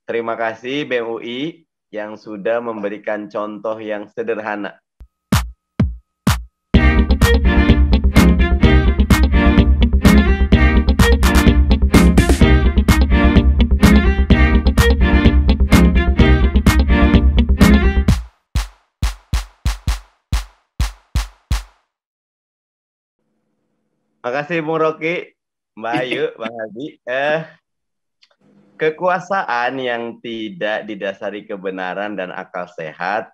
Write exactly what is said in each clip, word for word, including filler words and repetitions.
Terima kasih B M U I yang sudah memberikan contoh yang sederhana. Makasih Bung Rocky, Mbak Ayu, Bang Hadi. Eh, kekuasaan yang tidak didasari kebenaran dan akal sehat,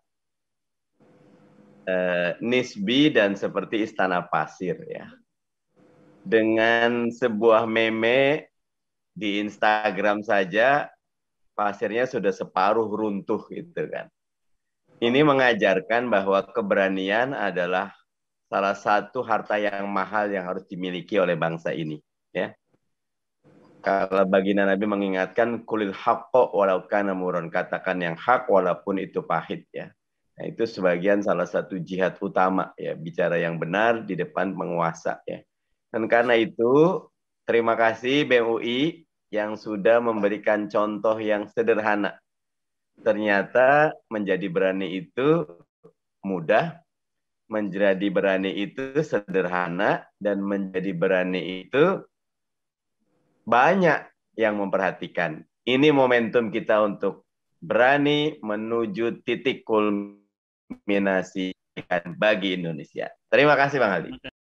eh, nisbi dan seperti istana pasir ya. Dengan sebuah meme di Instagram saja, pasirnya sudah separuh runtuh gitu kan. Ini mengajarkan bahwa keberanian adalah salah satu harta yang mahal yang harus dimiliki oleh bangsa ini. Ya, kalau baginda Nabi mengingatkan kulil haqqo walau kana murran, katakan yang hak walaupun itu pahit ya. Nah, itu sebagian salah satu jihad utama ya, bicara yang benar di depan penguasa ya. Dan karena itu terima kasih B M U I yang sudah memberikan contoh yang sederhana. Ternyata menjadi berani itu mudah, menjadi berani itu sederhana, dan menjadi berani itu banyak yang memperhatikan. Ini momentum kita untuk berani menuju titik kulminasi bagi Indonesia. Terima kasih Bang Ali.